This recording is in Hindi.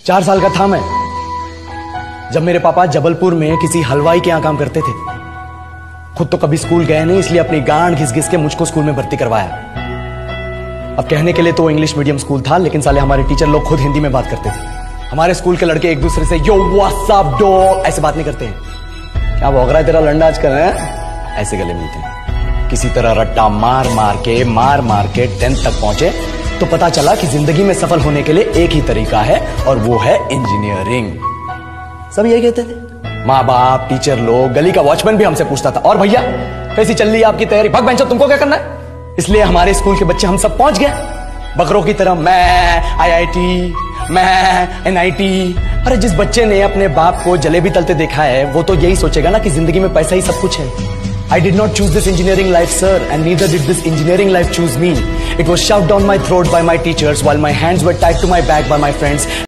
4 साल का था मैं जब मेरे पापा जबलपुर में किसी हलवाई के यहां काम करते थे। खुद तो कभी स्कूल गए नहीं, इसलिए अपनी गांड घिस घिस के मुझको स्कूल में भर्ती करवाया। अब कहने के लिए तो वो इंग्लिश मीडियम स्कूल था, लेकिन साले हमारे टीचर लोग खुद हिंदी में बात करते थे। हमारे स्कूल के लड़के एक दूसरे से यो व्हाट्स अप डॉग ऐसे बात नहीं करते हैं। क्या भौंक रहा है तेरा लंडा आजकल है? ऐसे गले मिलते हैं। किसी तरह रट्टा मार मार के 10th तक पहुंचे तो पता चला कि जिंदगी में सफल होने के लिए एक ही तरीका है, और वो है इंजीनियरिंग। सब यही कहते थे, माँ बाप, टीचर लोग, गली का वॉचमैन भी हमसे पूछता था, और भैया कैसी चल रही है आपकी तैयारी? भग बेंचो, तुमको क्या करना है? इसलिए हमारे स्कूल के बच्चे हम सब पहुंच गए बकरों की तरह। मैं IIT, मैं NIT। अरे जिस बच्चे ने अपने बाप को जलेबी तलते देखा है वो तो यही सोचेगा ना कि जिंदगी में पैसा ही सब कुछ है। I did not choose this engineering life, sir, and neither did this engineering life choose me. It was shoved down my throat by my teachers while my hands were tied to my back by my friends.